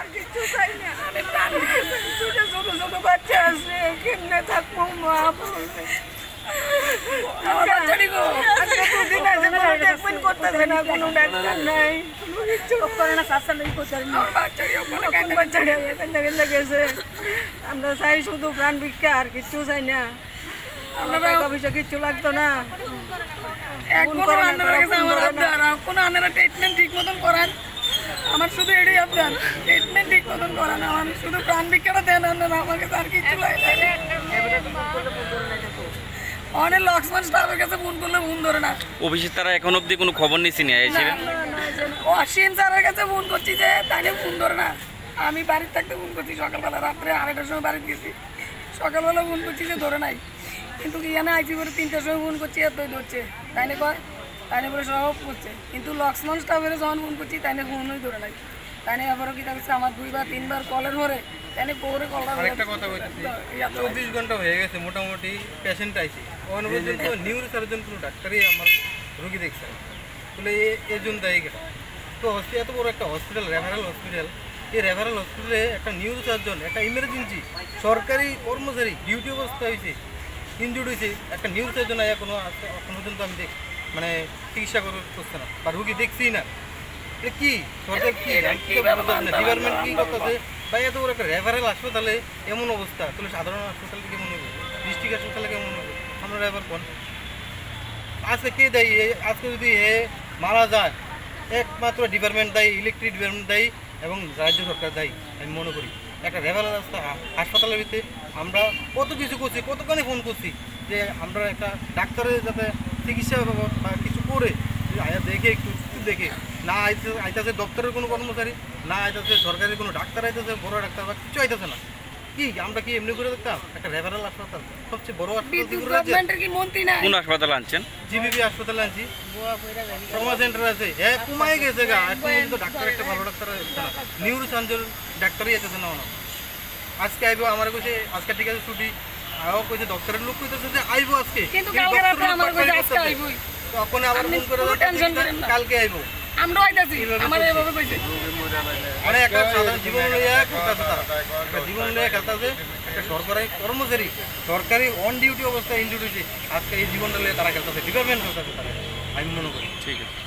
কিছু চাই না, আমি প্রাণ দুইটা ছোট ছোট বাচ্চা আছে, কেমনে থাকবো মা বলবে। আমার বাচ্চাটি গো আজকে দুদিন আছে, কোনো ট্রিটমেন্ট করতেছে না, কোনো ডাক্তার নাই, কোনো কিছু করে না। আমার বাচ্চাটি ওখানে বাচ্চাটি কেন্দা গেছে। আমরা চাই শুধু প্রাণ ভিক্ষা, আর কিচ্ছু চাই না। আমরা টাকা পয়সা কিচ্ছু লাগতো না। কোনো আনারা ট্রিটমেন্ট ঠিক মতন করান, আমার শুধু এটাই আপনার ট্রিটমেন্ট ঠিক মতন করান, আমার শুধু প্রাণ ভিক্ষাটা দেন আপনারা আমাকে, আর কিছু লাগে না। অনেক লক্ষ্মণ স্টাফের কাছে ফোন করলে ফোন ধরে না। অফিসের তারা এখন অব্দি কোনো খবর নিচ্ছি না এসেছিলেন? অসীম স্যারের কাছে ফোন করছি যে তাইলে ফোন ধরে না। আমি বাড়ির থাকতে ফোন করছি, সকালবেলা রাত্রে 2:30টার সময় বাড়িতে গেছি, সকালবেলা ফোন করছি যে ধরে নাই। কিন্তু এখানে আইসি করে 3টার সময় ফোন করছি, এতই ধরছে, তাইলে কয় তাইলে বলে সব করছে। কিন্তু লক্ষ্মণ স্টাফের যখন ফোন করছি তাইলে ফোনই ধরে নাই। তাইলে আবারও কি থাকছে আমার 2 বা 3 বার কলের পরে তাইলে পরে কলটা। একটা কথা বলছি, 24 ঘন্টা হয়ে গেছে মোটামুটি পেশেন্ট আইছে, ওখানে পর্যন্ত নিউরো সার্জন কোনো ডাক্তারই আমার রোগী দেখছে না। তাহলে এই জন্য দায়ী কেটা? তো এত বড় একটা হসপিটাল, রেফারেল হসপিটাল, এই রেফারেল হসপিটালে একটা নিউরো সার্জন, একটা ইমার্জেন্সি সরকারি কর্মচারী ডিউটি অবস্থা হয়েছে, ইনজুর্ড হয়েছে, একটা নিউরো সার্জন আয়া কোনো এখন পর্যন্ত আমি মানে চিকিৎসা করছে না বা রুগী দেখছি না। এটা কি সরকার কি ডিপার্টমেন্ট কি করতেছে? বা এত বড় একটা রেফারেল হাসপাতালে এমন অবস্থা, তাহলে সাধারণ হাসপাতালে কেমন হবে, ডিস্ট্রিক্ট হাসপাতালে কেমন হবে? আমরা রেফার কোন আজকে কে দেয়? আজকে যদি এ মারা যায় একমাত্র ডিপার্টমেন্ট দায়ী, ইলেকট্রিক ডিপার্টমেন্ট দায়ী এবং রাজ্য সরকার দায়ী আমি মনে করি। একটা রেফারেল রাস্তা হাসপাতালের ভিতরে আমরা কত কিছু করছি, কতখানি ফোন করছি যে আমরা একটা ডাক্তারের যাতে চিকিৎসা বা কিছু করে দেখে একটু দেখে না আইতেছে দপ্তরের কোনো কর্মচারী, না আইতেছে সরকারি কোনো ডাক্তার আইতেছে, বড় ডাক্তার বা কিছু আইতেছে না। কি আমরা কি এমনি করে দেখতাম? একটা রেফারেল হাসপাতাল, সবচেয়ে বড় কোন হাসপাতাল আনছেন? জিবিপি হাসপাতালে আনছি, ট্রমা সেন্টার আছে, হ্যাঁ কমাই গেছে গা। এখন কিন্তু ডাক্তার একটা ভালো ডাক্তার আসছে না, নিউরো সার্জন ডাক্তারই আসতেছে না। আজকে আইবো আমার কাছে, আজকে ঠিক আছে ছুটি, আরও কইছে দপ্তরের লোক কইতেছে যে আইবো আজকে, তখন আবার ফোন করে কালকে আইবো। আমরা আইতাছি, আমার এভাবে কইছে মানে একটা সাধারণ জীবন লইয়া খেলতেছে, তারা একটা জীবন লইয়া খেলতেছে। একটা সরকারি কর্মচারী, সরকারি অন ডিউটি অবস্থায় ইনজুরি হয়েছে, আজকে এই জীবনটা লইয়া তারা খেলতেছে, ডিপার্টমেন্ট খেলতেছে তারা, আমি মনে করি। ঠিক আছে।